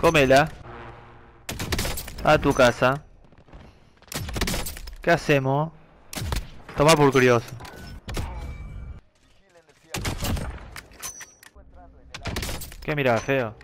Comela. A tu casa. ¿Qué hacemos? Toma por curioso. ¿Qué mirá, feo?